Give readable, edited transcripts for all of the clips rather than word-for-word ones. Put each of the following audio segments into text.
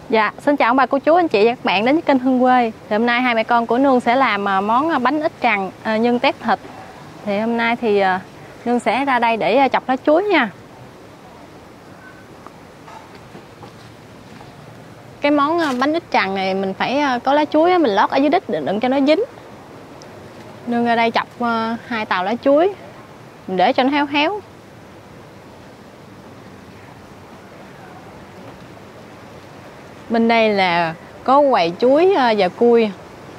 Dạ, xin chào ông bà cô chú anh chị và các bạn đến với kênh Hương Quê. Thì hôm nay hai mẹ con của Nương sẽ làm món bánh ít trằn nhân tép thịt. Thì hôm nay thì Nương sẽ ra đây để chọc lá chuối nha. Cái món bánh ít trằn này mình phải có lá chuối mình lót ở dưới đít đừng cho nó dính. Nương ra đây chọc 2 tàu lá chuối mình để cho nó héo héo. Bên đây là có quầy chuối và cui.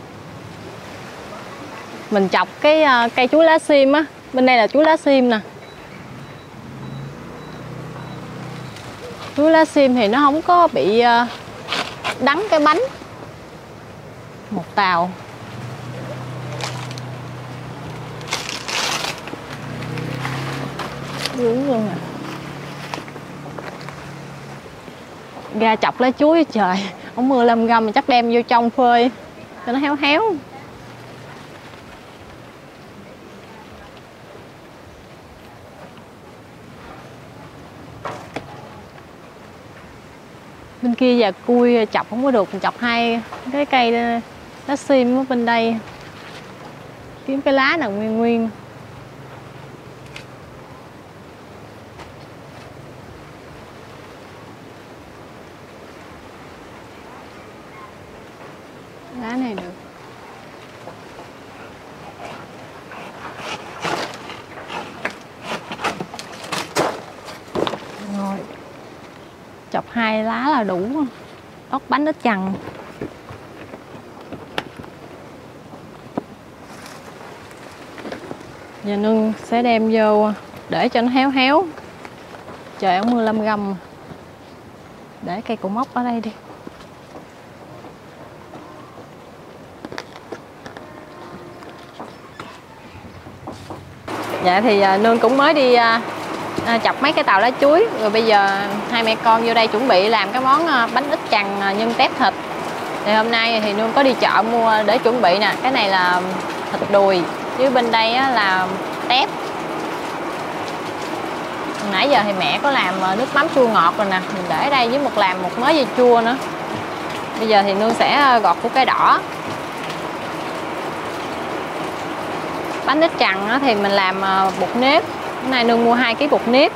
Mình chọc cái cây chuối lá sim á. Bên đây là chuối lá sim nè. Chuối lá sim thì nó không có bị đắng cái bánh. Một tàu. Dướng luôn nè. Ra chọc lá chuối trời, ổng mưa lâm gầm mình chắc đem vô trong phơi cho nó héo héo. Bên kia và cui chọc không có được, mình chọc 2 cái cây lá sim ở bên đây. Kiếm cái lá nào nguyên nguyên. Lá này được. Rồi. Chọc 2 lá là đủ. Ốc bánh ít trằn. Giờ Nương sẽ đem vô để cho nó héo héo. Trời ổng mưa lâm gầm. Để cây củ mốc ở đây đi. Dạ thì Nương cũng mới đi chọc mấy cái tàu lá chuối. Rồi bây giờ hai mẹ con vô đây chuẩn bị làm cái món bánh ít trằn nhân tép thịt. Thì hôm nay thì Nương có đi chợ mua để chuẩn bị nè. Cái này là thịt đùi. Chứ bên đây là tép. Nãy giờ thì mẹ có làm nước mắm chua ngọt rồi nè. Mình để đây với làm một mớ dưa chua nữa. Bây giờ thì Nương sẽ gọt củ cải đỏ. Bánh ít trằn thì mình làm bột nếp. Hôm nay Nương mua 2 kg bột nếp.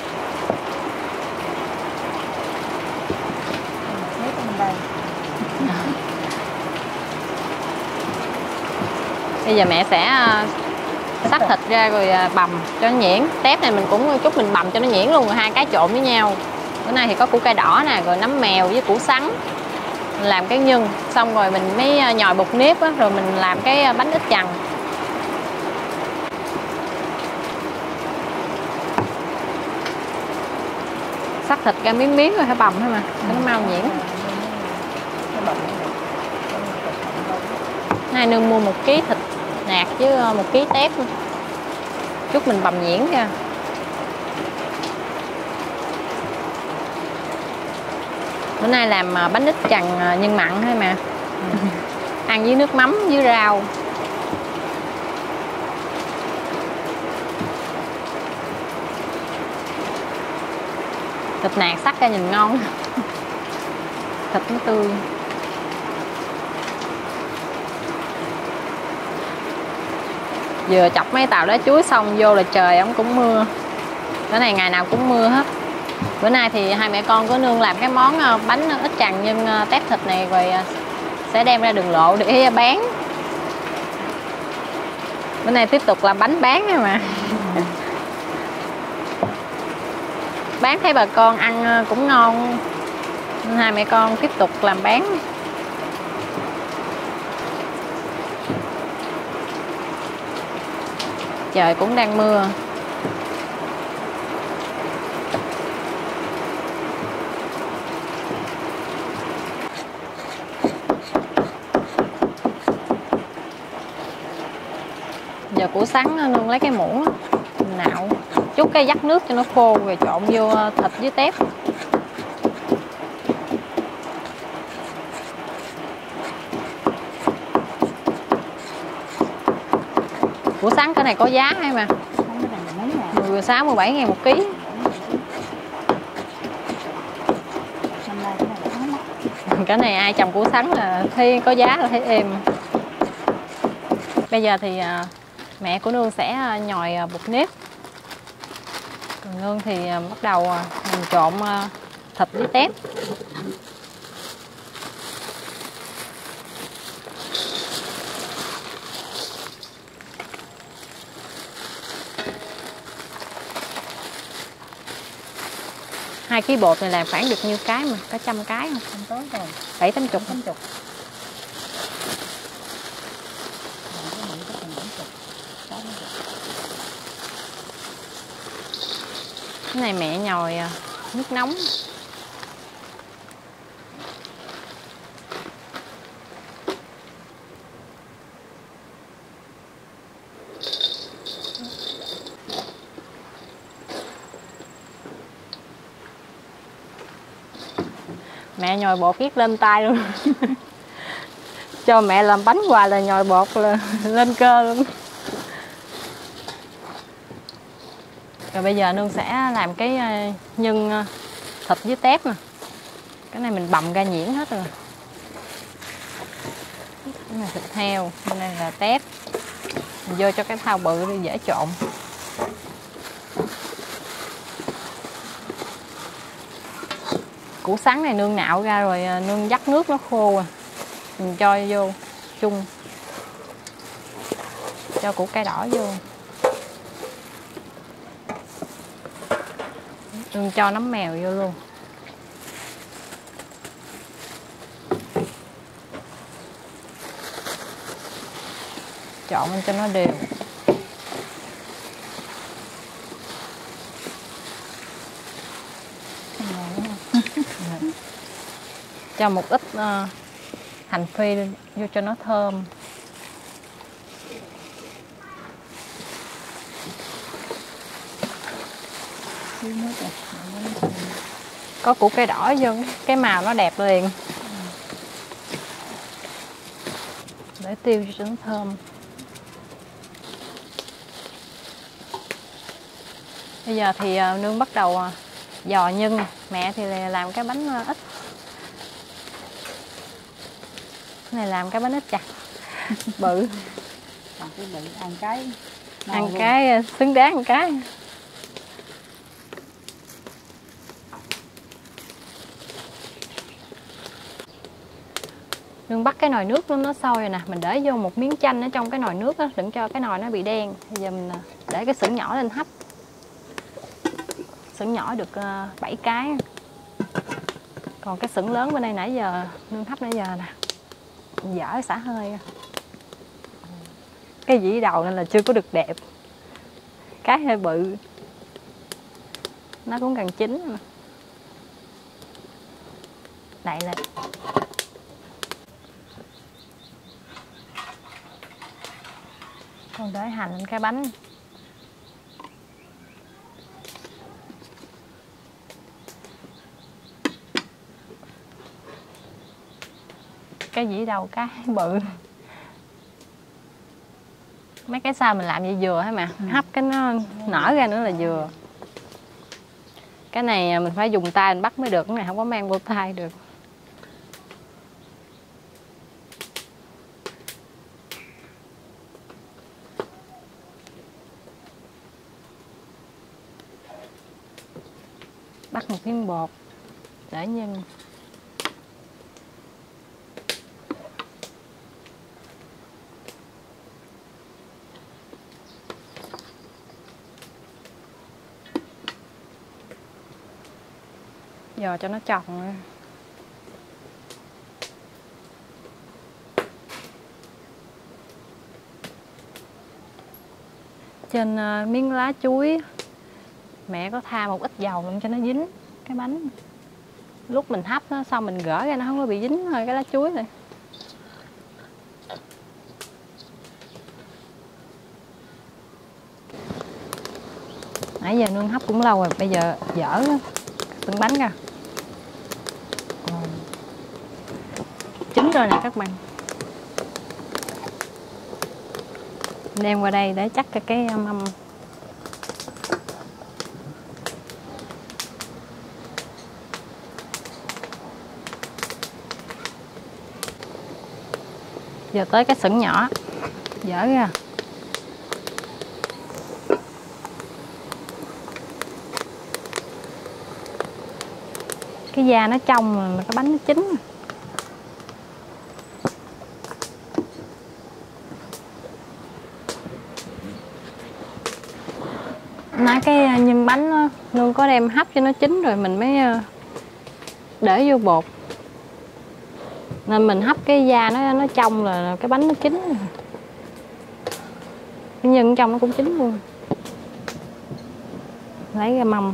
Bây giờ mẹ sẽ xắt thịt ra rồi bằm cho nó nhuyễn. Tép này mình cũng chút mình bằm cho nó nhuyễn luôn, rồi 2 cái trộn với nhau. Bữa nay thì có củ cải đỏ nè, rồi nấm mèo với củ sắn. Mình làm cái nhân, xong rồi mình mới nhồi bột nếp á, rồi mình làm cái bánh ít trằn. Xắt thịt ra miếng miếng rồi phải bằm thôi mà, cho nó mau nhuyễn. Nay Nương mua 1 kg thịt nạc với 1 kg tép luôn. Chút mình bằm nhuyễn ra. Bữa nay làm bánh ít trằn nhân mặn thôi mà. Ăn với nước mắm với rau. Thịt nạc sắc ra nhìn ngon. Thịt nó tươi. Vừa chọc mấy tàu lá chuối xong vô là trời ổng cũng mưa. Cái này ngày nào cũng mưa hết. Bữa nay thì hai mẹ con có Nương làm cái món bánh ít trằn nhân tép thịt này rồi sẽ đem ra đường lộ để bán. Bữa nay tiếp tục làm bánh bán thôi mà. Bán thấy bà con ăn cũng ngon. Hai mẹ con tiếp tục làm bán. Trời cũng đang mưa. Giờ củ sắn Nương lấy cái muỗng nạo chút cái vắt nước cho nó khô rồi trộn vô thịt với tép. Củ sắn cái này có giá hay mà 16, 17 ngàn 1 kg. Cái này ai trồng củ sắn là thấy có giá là thấy êm. Bây giờ thì mẹ của Nương sẽ nhồi bột nếp. Còn Nương thì bắt đầu mình trộn thịt với tép. Hai ký bột này làm khoảng được nhiêu cái mà? Có 100 cái không? Không tới rồi. 7-80. 80. Cái này mẹ nhồi nước nóng. Mẹ nhồi bột viết lên tay luôn. Cho mẹ làm bánh hoài là nhồi bột là lên cơ luôn. Rồi bây giờ Nương sẽ làm cái nhân thịt với tép nè. Cái này mình bằm ra nhuyễn hết rồi. Cái này thịt heo, cái này là tép. Mình vô cho cái thau bự đi dễ trộn. Củ sắn này Nương nạo ra rồi Nương vắt nước nó khô rồi. Mình cho vô chung. Cho củ cải đỏ vô. Nương cho nấm mèo vô luôn. Trộn lên cho nó đều. Cho một ít hành phi vô cho nó thơm. Có củ cây đỏ vô, cái màu nó đẹp liền. Để tiêu cho nó thơm. Bây giờ thì Nương bắt đầu giò nhân. Mẹ thì làm cái bánh ít. Cái này làm cái bánh ít chặt. Bự. Còn cái bự ăn cái. Ăn cái xứng đáng một cái. Nương bắt cái nồi nước nó sôi rồi nè. Mình để vô một miếng chanh ở trong cái nồi nước đó, đừng cho cái nồi nó bị đen. Bây giờ mình để cái xửng nhỏ lên hấp. Xửng nhỏ được 7 cái. Còn cái xửng lớn bên đây nãy giờ Nương hấp nãy giờ nè, dở xả hơi. Cái dĩ đầu nên là chưa có được đẹp. Cái hơi bự. Nó cũng gần chín mà. Đậy lên. Còn để hành lên cái bánh. Cái dĩ đầu cái bự. Mấy cái sau mình làm vậy vừa hả mà. Hấp cái nó nở ra nữa là vừa. Cái này mình phải dùng tay mình bắt mới được. Cái này không có mang vô tay được. Bắt một miếng bột để nhân. Giờ cho nó tròn ra. Trên miếng lá chuối mẹ có tha một ít dầu lên cho nó dính cái bánh. Lúc mình hấp nó xong mình gỡ ra nó không có bị dính thôi cái lá chuối này. Nãy giờ Nương hấp cũng lâu rồi, bây giờ dở từng bánh ra. Chín rồi nè các bạn. Đem qua đây để chắc cái mâm. Giờ tới cái sừng nhỏ, dở ra. Cái da nó trong rồi, cái bánh nó chín. Nãy cái nhân bánh đó, Nương có đem hấp cho nó chín rồi mình mới để vô bột. Nên mình hấp cái da nó trong là cái bánh nó chín rồi. Cái nhân trong nó cũng chín luôn. Lấy ra mâm.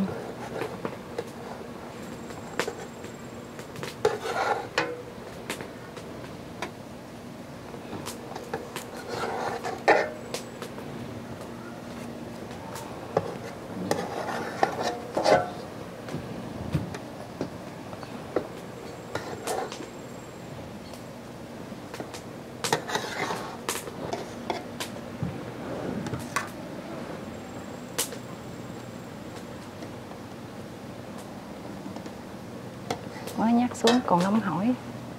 Quá nhắc xuống còn nóng hổi.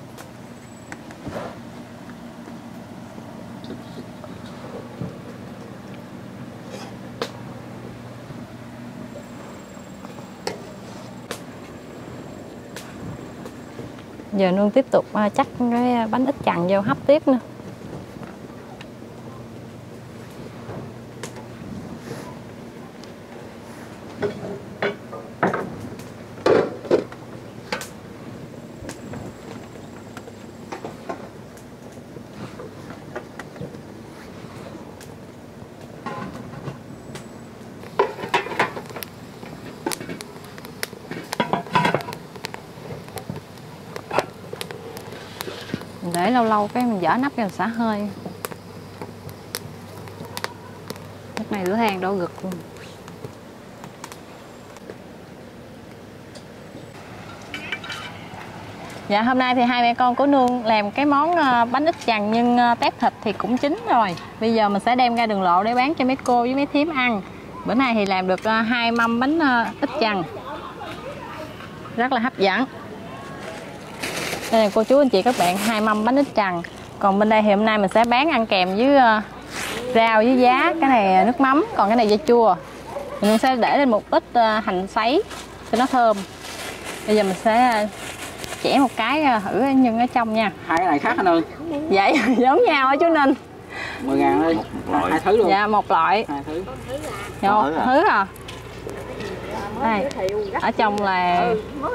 Giờ Nương tiếp tục chắc cái bánh ít chằn vô hấp tiếp nữa. Để lâu lâu cái mình dở nắp ra xả hơi. Lúc này lửa than đổ gực luôn. Dạ hôm nay thì hai mẹ con của Nương làm cái món bánh ít chằn nhưng tép thịt thì cũng chín rồi. Bây giờ mình sẽ đem ra đường lộ để bán cho mấy cô với mấy thím ăn. Bữa nay thì làm được 2 mâm bánh ít chằn. Rất là hấp dẫn. Đây là cô chú anh chị các bạn 2 mâm bánh ít chằn. Còn bên đây thì hôm nay mình sẽ bán ăn kèm với rau với giá. Cái này nước mắm, còn cái này dưa chua. Mình sẽ để lên một ít hành sấy cho nó thơm. Bây giờ mình sẽ chẻ một cái thử nhân ở trong nha. Hai cái này khác hả Nương? Dạ giống nhau hả chú Ninh? 10.000 đi. Hai thứ luôn. Dạ một loại. Hai thứ. Dạ, một thứ à. Đây, ở trong là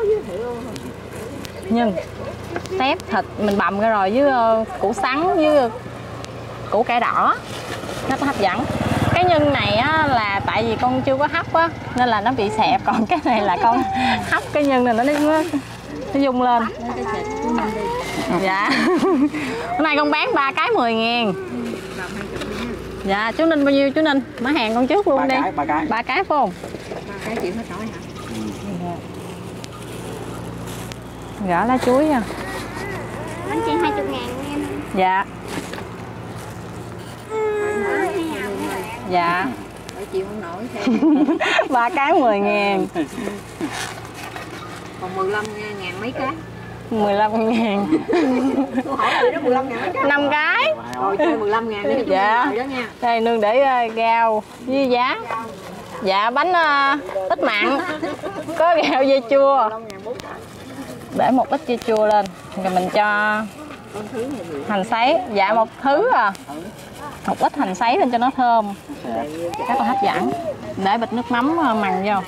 nhân, tép thịt mình bằm ra rồi với củ sắn với củ cải đỏ, rất là hấp dẫn. Cái nhân này á, là tại vì con chưa có hấp á nên là nó bị xẹp, còn cái này là con hấp cái nhân này nó dung lên. Dạ hôm nay con bán 3 cái 10.000. Dạ chú Ninh bao nhiêu chú Ninh? Mở hàng con trước luôn đi. 3 cái phải không? 3 cái chịu hết nổi hả? Gỡ lá chuối nha. Bánh chị 20.000 nha. Dạ. Dạ. Phải chịu không nổi thêm. 3 cái 10.000. Còn 15.000 mấy cái? 15.000. Tôi hỏi là nó 15.000 mấy cái? 5 cái. Rồi chơi 15.000 đi. Dạ. Đó nha. Đây Nương để rau với giá. Dạ bánh ít mặn. Có rau dưa chua. Để một ít dưa chua lên. Rồi mình cho hành sấy. Dạ một thứ à. Một ít hành sấy lên cho nó thơm. Rất là hấp dẫn. Để bịch nước mắm mặn vô.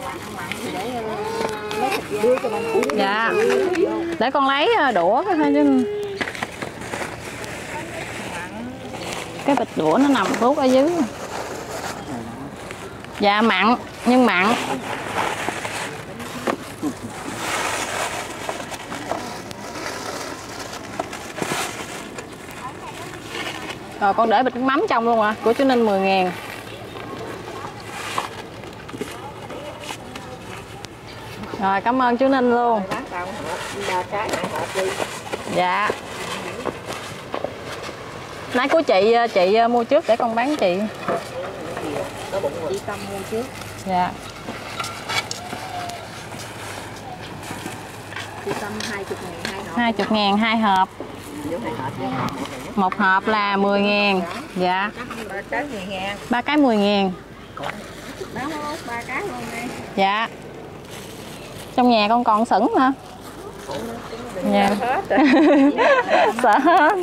Dạ. Để con lấy đũa cái thôi chứ. Cái bịch đũa nó nằm tuốt ở dưới. Dạ mặn, nhưng mặn. Rồi con để bịch nước mắm trong luôn à, của chú Ninh 10.000. Rồi cảm ơn chú Ninh luôn. Dạ. Nãy của chị mua trước để con bán chị. Chị Tâm mua trước. Dạ. Chị Tâm 20.000 2 hộp. 20.000 2 hộp. Một hộp là 10.000. Dạ. 3 cái 10.000. 3 cái 10.000. Đó, 3 cái luôn đi. Dạ. Trong nhà con còn sửng hả? Dạ. Sợ hết.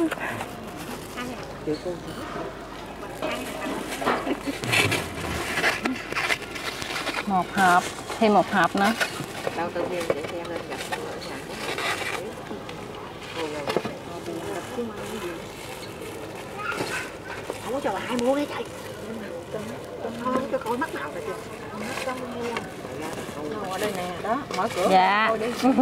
Một hộp, thêm một hộp nữa. Đâu tự nhiên để xem lên gặp nó ở nhà. Không có cho bà hai mua đấy chạy. Không cho coi mắt nào rồi chưa. Ở đây nè, đó, mở cửa. Dạ.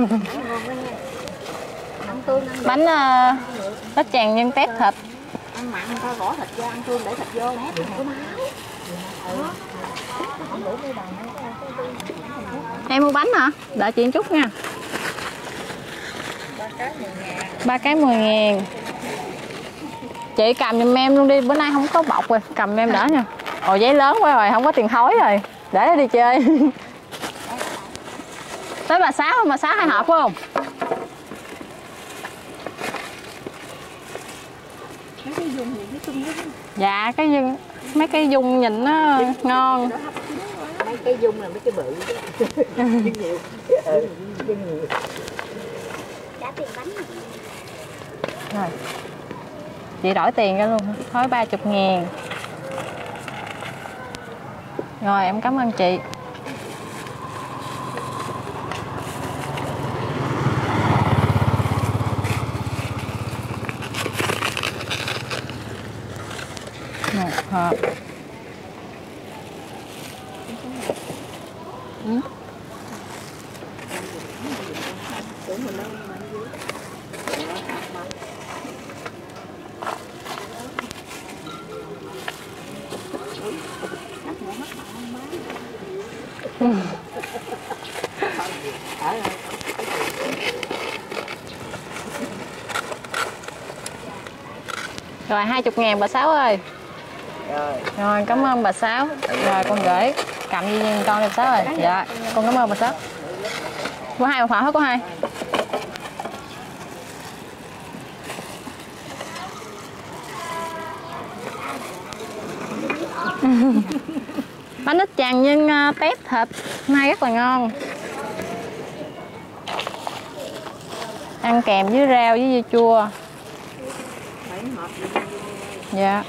Ăn tương ăn Bánh bánh tràng nhân tép thịt. ăn mặn thôi, bỏ thịt vô, ăn tương để thịt vô lát đừng có máu. Không đủ mấy đồng Em mua bánh hả? Đợi chị một chút nha. 3 cái 10.000. 3 cái 10.000. Chị cầm giùm em luôn đi, bữa nay không có bọc rồi, cầm em đỡ nha. Ồ giấy lớn quá rồi, không có tiền thối rồi. Để nó đi chơi. Tới bà Sáu không? Bà Sáu 2 hộp phải không? Mấy cái dung gì cái chung đó. Dạ, cái dung, mấy cái dung nhìn nó ngon. Mấy cái dung là mấy cái bự đó. Nhiều. Trả tiền bánh rồi. Rồi. Chị đổi tiền ra luôn, thối 30.000. Rồi em cảm ơn chị. Một hộp. Rồi 20.000 bà Sáu ơi. Rồi cảm ơn bà Sáu. Rồi con gửi cầm đi con đi bà Sáu ơi. Dạ con cảm ơn bà Sáu. Có 2 một hộp hết, có 2. Bánh ít tràng nhân tép thịt nay rất là ngon, ăn kèm với rau với dưa chua. Dạ.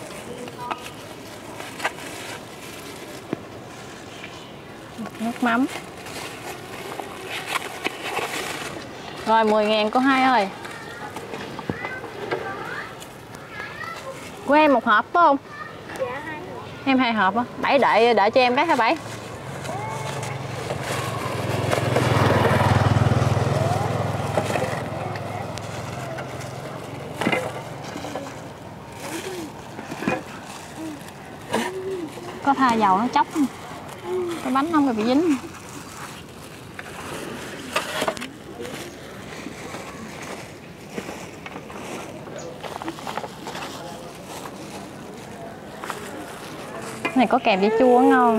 Nước mắm. Rồi 10.000 cô Hai ơi. Của em một hộp phải không? Dạ 2 hộp. Em 2 hộp á. Bảy đợi cho em cái hả Bảy? Có tha dầu nó chóc không? Cái bánh không bị dính. Cái này có kèm với chua ngon.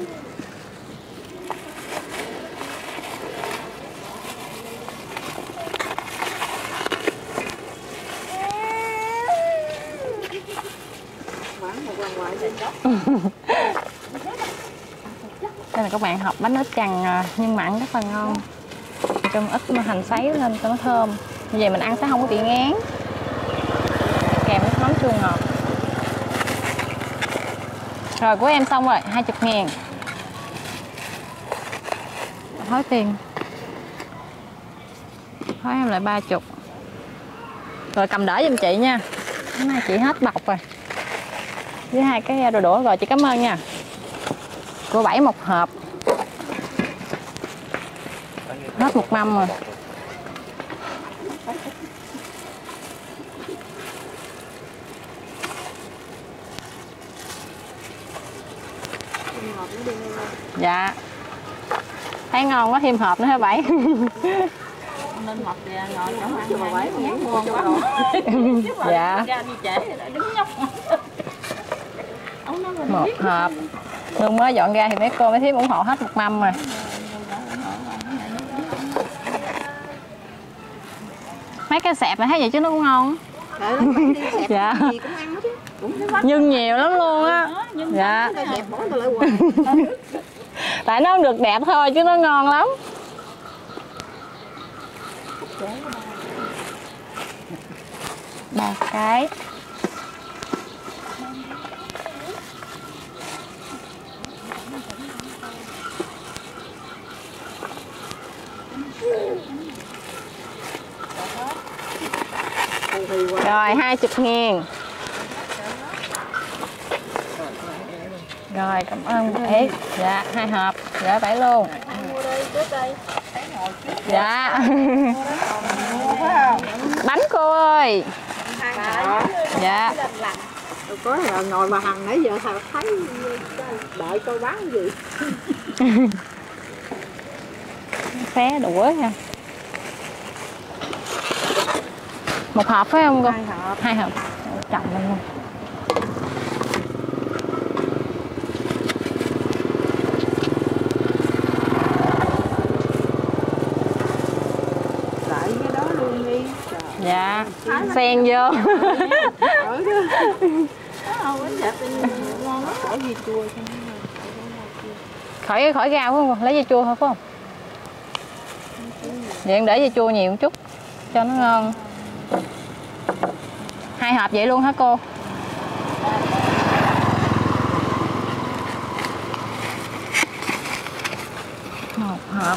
Đây là các bạn, hộp bánh ớt chằn nhưng mặn rất là ngon, trong ít hành sấy lên cho nó thơm, như vậy mình ăn sẽ không có bị ngán, kèm nước mắm chua ngọt. Rồi của em xong rồi, 20.000. Thối tiền, thối em lại 30. Rồi cầm đỡ giùm chị nha, cái này chị hết bọc rồi, với 2 cái đồ đũa rồi, chị cảm ơn nha. Của Bảy một hộp, hết 1 mâm rồi. Dạ thấy ngon quá, thêm hộp nữa hả Bảy? Nên hộp thì ngồi chỗ ăn mà Bảy muốn mua cho đồ. Dạ Ra đi trễ lại đứng nhóc. một hộp, Nương mới dọn ra thì mấy cô mấy thím ủng hộ hết 1 mâm rồi. Mấy cái xẹp này thấy vậy chứ nó cũng ngon. Dạ. Gì cũng ăn hết á. Nhưng nhiều lắm luôn á. Dạ. Đẹp bỏ tôi lại hoài. Tại nó không được đẹp thôi chứ nó ngon lắm. Ba cái. Rồi 20.000. Rồi cảm ơn chị. Dạ 2 hộp. Dạ phải luôn. Dạ. Bánh cô ơi. Dạ. Có ngồi mà Hằng nãy giờ sao thấy đợi coi bán gì. Xé đũa nha. Một hộp phải không cô? 2 hộp. Chậm lên luôn. Lại cái đó luôn đi. Trời. Dạ. Xen vô. Ngon lắm. Khỏi gì chua. Khỏi rau phải không? Lấy dưa chua thôi phải không? Vậy em để dưa chua nhiều một chút cho nó ngon. 2 hộp vậy luôn hả cô? Một hộp.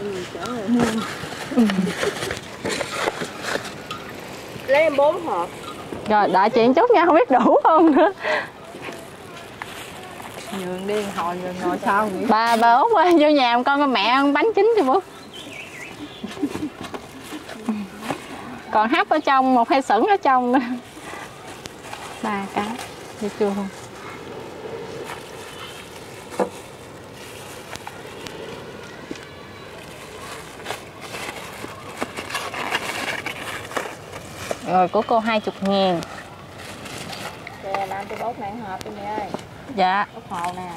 Lấy em 4 hộp. Rồi đợi chị một chút nha, không biết đủ không nữa. Nhường đi, hồi nhường ngồi sau vậy. Bà Út ơi, vô nhà con mẹ ăn bánh chín cho bố. Còn hấp ở trong, 1 2 sửng ở trong nữa. 3 cái, dưa chua không? Rồi của cô 20.000. Kìa, làm cho bốt này hộp đi mẹ ơi. Dạ. Bốt hồ nè.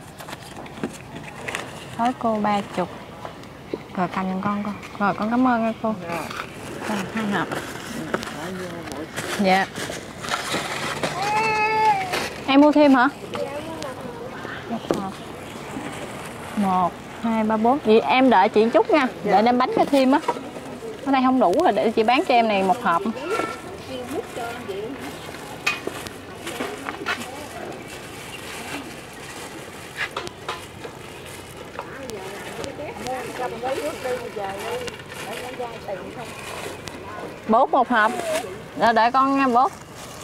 Thôi cô 30. Rồi cầm giùm con cô. Rồi con cảm ơn nha cô. Rồi 2 hộp. Dạ. Em mua thêm hả? 1, 2, 3, 4. Vậy em đợi chị chút nha. Đợi đem bánh cho thêm á. Ở đây không đủ rồi để chị bán cho em này 1 hộp. Bốt 1 hộp. Rồi đợi con nha bốt.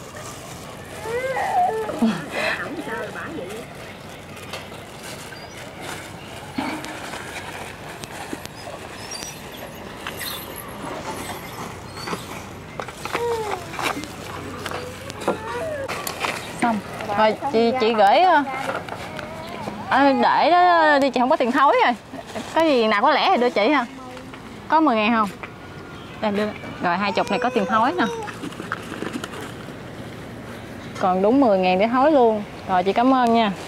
Xong. Rồi chị gửi để đó đi, chị không có tiền thối rồi. Có gì nào có lẻ thì đưa chị ha. Có 10.000 không? Đây đưa. Rồi 20 này có tiền thối nè. Còn đúng 10.000 để thối luôn. Rồi chị cảm ơn nha.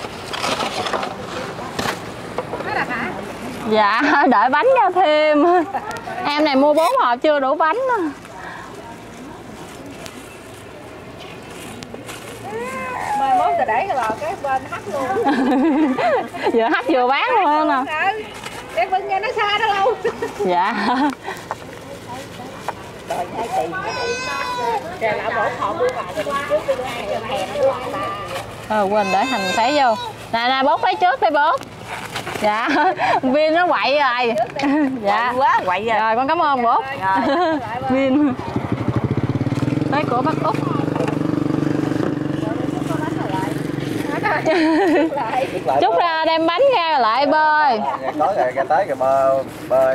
Dạ, đợi bánh ra thêm. Em này mua 4 hộp chưa đủ bánh. Mai mốt ta để cái lò cái bên hắt luôn. Vừa hắt vừa bán luôn nè. Để bên nghe nó xa đó đâu. Dạ. Rồi 2 tỷ. Kìa lão bổ họ mua vào cho trước đi đưa hàng cho hè nó đưa bà. Quên để hành sấy vô. Nè bốt lấy trước đi bốt. Dạ. Viên nó quậy rồi. Dạ. Quá quậy rồi. Rồi con cảm ơn bốt. Viên. Tới của bác Út. Chút ra đem bánh ra lại bơi. Tối rồi ra tới rồi bơi.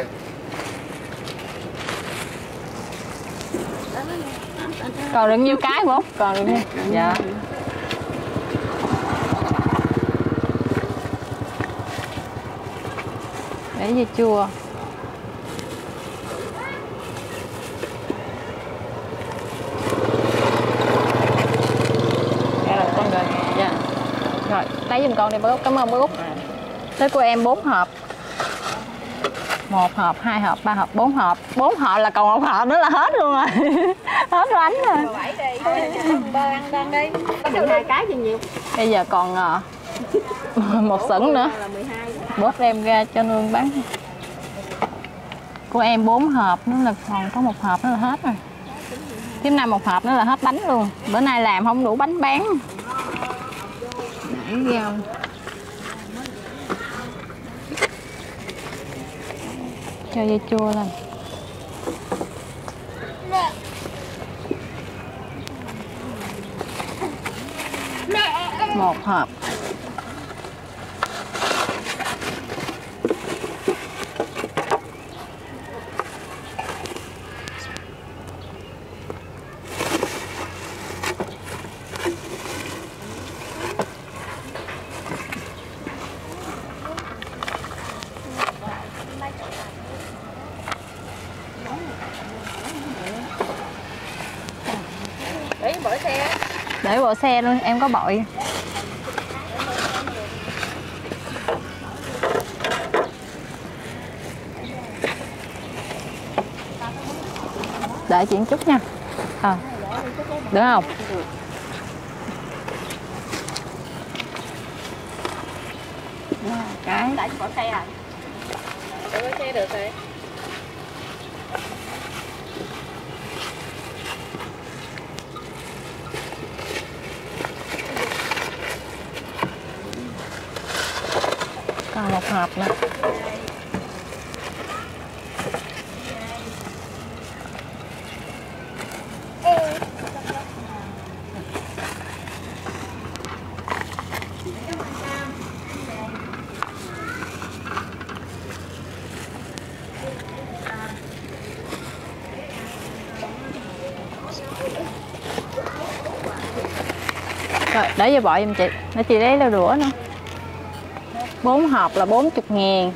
Còn được nhiêu cái bố? Còn được nhiêu? Dạ. Để dưa chua. Rồi con rồi. Dạ. Rồi, lấy giùm con đi bố. Cảm ơn bố Út. Tới của em 4 hộp. 1 hộp, 2 hộp, 3 hộp, 4 hộp. 4 hộp là còn 1 hộp nữa là hết luôn rồi. Hết bánh rồi. Bơ ăn đang đi. Có 12 cái gì nhiều. Bây giờ còn 1 sửng nữa. Là 12. Bớt đem ra cho Nương bán. Của em 4 hộp nữa là còn có 1 hộp nữa là hết rồi. Tiếp nay 1 hộp nữa là hết bánh luôn. Bữa nay làm không đủ bánh bán. Nãy rau. Cho dưa chua lên. Một hộp. Để bộ xe luôn, em có bội. Đợi chị một chút nha. Được không? Cái Để bỏ xe rồi. Để bỏ xe được rồi. còn 1 hộp nữa. Rồi, để vô bội giùm chị. Để chị lấy lau đũa nữa. 4 hộp là 40.000.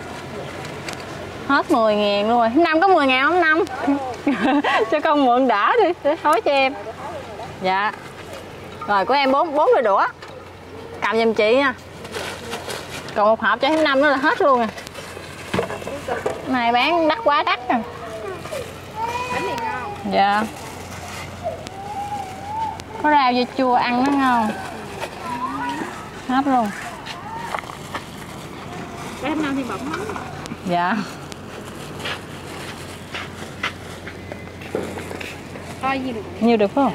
Hết 10.000 luôn rồi. Năm có 10.000 không Năm? Cho con mượn đã đi, để thối cho em. Dạ. Rồi của em 4 đôi đũa. Cầm giùm chị nha. Còn 1 hộp cho em Năm nữa là hết luôn rồi. Này bán đắt quá đắt rồi. Bánh này ngon. Dạ. Có rau dưa chua ăn nó ngon. Hết luôn. Cái năm thì bỏng lắm. Dạ. Thôi gì được. Nhiêu được phải không?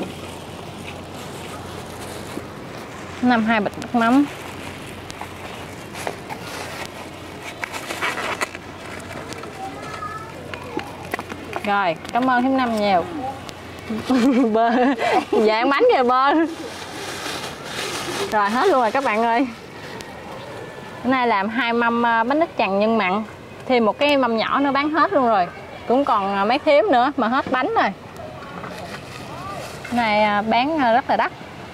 5 2 bịch nước mắm. Rồi, cảm ơn thím Năm nhiều. Bơ. Dạ ăn bánh kìa bơ. Rồi hết luôn rồi các bạn ơi. Hôm nay làm 2 mâm bánh ít chằn nhân mặn. Thêm một cái mâm nhỏ nữa bán hết luôn rồi. Cũng còn mấy thím nữa mà hết bánh rồi. Cái này bán rất là đắt.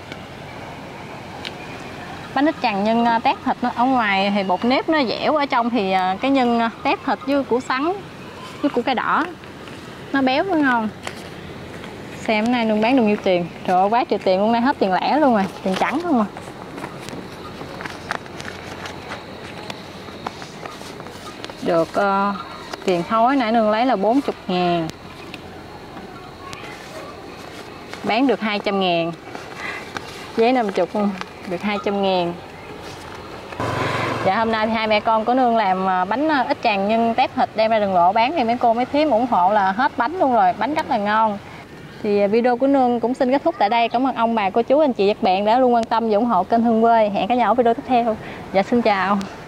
Bánh ít chằn nhân tép thịt nó ở ngoài thì bột nếp nó dẻo, ở trong thì cái nhân tép thịt với củ sắn với củ cải đỏ. Nó béo nó ngon. Xem cái này Nương bán được nhiêu tiền. Trời ơi quá trời tiền luôn, nay hết tiền lẻ luôn rồi. Tiền trắng không à. Được tiền thối nãy Nương lấy là 40.000. Bán được 200.000. Giấy 50 luôn. Được 200.000. Dạ hôm nay thì hai mẹ con của Nương làm bánh ít chằn nhân tép thịt đem ra đường lộ bán thì mấy cô mấy thím ủng hộ là hết bánh luôn rồi. Bánh rất là ngon. Thì video của Nương cũng xin kết thúc tại đây. Cảm ơn ông bà cô chú anh chị các bạn đã luôn quan tâm và ủng hộ kênh Hương Quê. Hẹn cả nhà ở video tiếp theo. Dạ xin chào.